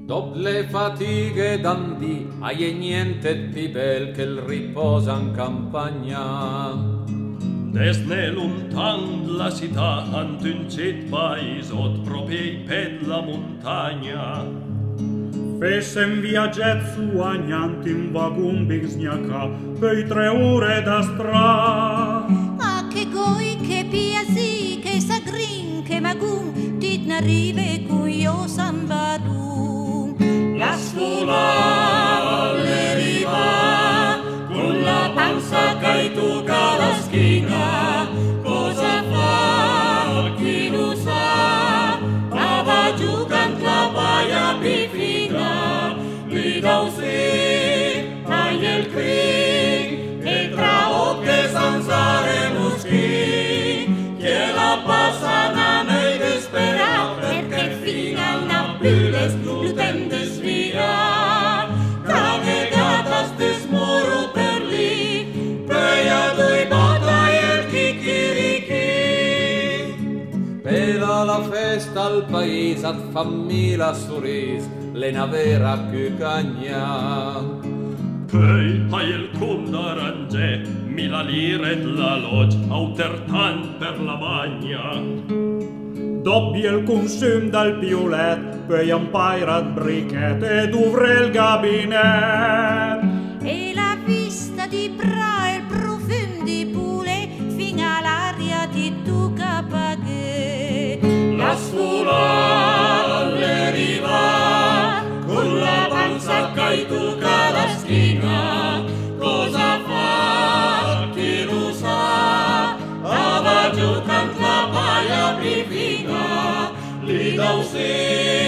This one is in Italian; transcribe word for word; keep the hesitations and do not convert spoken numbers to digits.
Dopo le fatiche d'andì, hai niente di bel che il riposa in campagna. Desne luntan la città, ant un cet paesot proprii per la montagna. Fessem viagget suagnant in vagum bigsniaca, pei tre ore da stra. Ah, che goi, che piasi, che sagrin, che magum, tit n'arrive cui io san badum. La scuola le riva, con la panza che tocca la schiena, cosa fa chi lo sa? Trava giocant la baia bifina, li dau sì, ai el cri, e tra ocche zanzare muschi, che la passana nei dispera, perché fina una pilles glutende svia, travegatas desmoro per lì, peia dui bota e il chicchirichi. Per la festa al paese at fammi la sorris, le navera più cagna. Pei hai il condarange, mila lire la lodge, autertan per la bagna. Dopo il consum dal piolet, pei un pairat briquet ed uvre il gabinet. E la vista di Pra e il profum di poulet, fin all'aria di Duca Paghe. La scuola le riva, con la panza che tocca la schiena, cosa fa chi lo sa? Ava giocant la paia bifina, li dau sì.